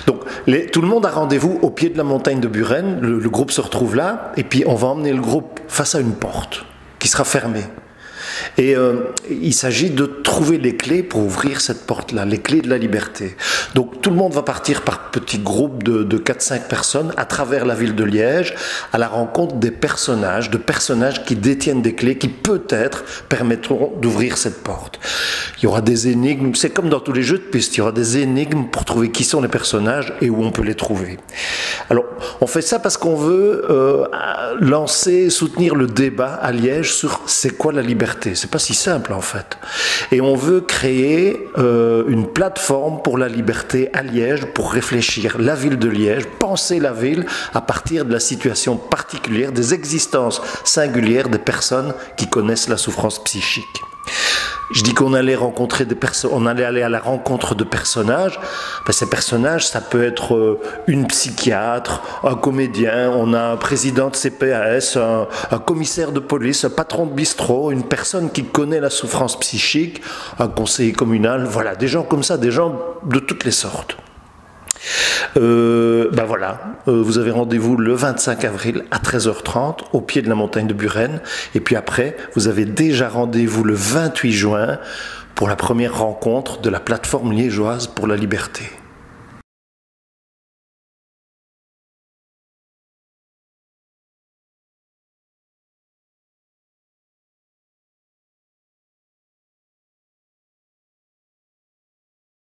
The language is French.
Donc tout le monde a rendez-vous au pied de la montagne de Buren, le groupe se retrouve là, et puis on va emmener le groupe face à une porte qui sera fermée. Et il s'agit de trouver les clés pour ouvrir cette porte-là, les clés de la liberté. Donc tout le monde va partir par petits groupes de 4-5 personnes à travers la ville de Liège à la rencontre de personnages qui détiennent des clés qui peut-être permettront d'ouvrir cette porte. Il y aura des énigmes, c'est comme dans tous les jeux de piste, il y aura des énigmes pour trouver qui sont les personnages et où on peut les trouver. Alors on fait ça parce qu'on veut soutenir le débat à Liège sur c'est quoi la liberté. C'est pas si simple en fait. Et on veut créer une plateforme pour la liberté à Liège pour réfléchir la ville de Liège, penser la ville à partir de la situation particulière, des existences singulières des personnes qui connaissent la souffrance psychique. Je dis qu'on allait rencontrer des personnes, on allait aller à la rencontre de personnages. Ben, ces personnages, ça peut être une psychiatre, un comédien, on a un président de CPAS, un commissaire de police, un patron de bistrot, une personne qui connaît la souffrance psychique, un conseiller communal, voilà, des gens comme ça, des gens de toutes les sortes. Ben voilà, vous avez rendez-vous le 25 avril à 13h30 au pied de la montagne de Buren, et puis après vous avez déjà rendez-vous le 28 juin pour la première rencontre de la plateforme liégeoise pour la liberté.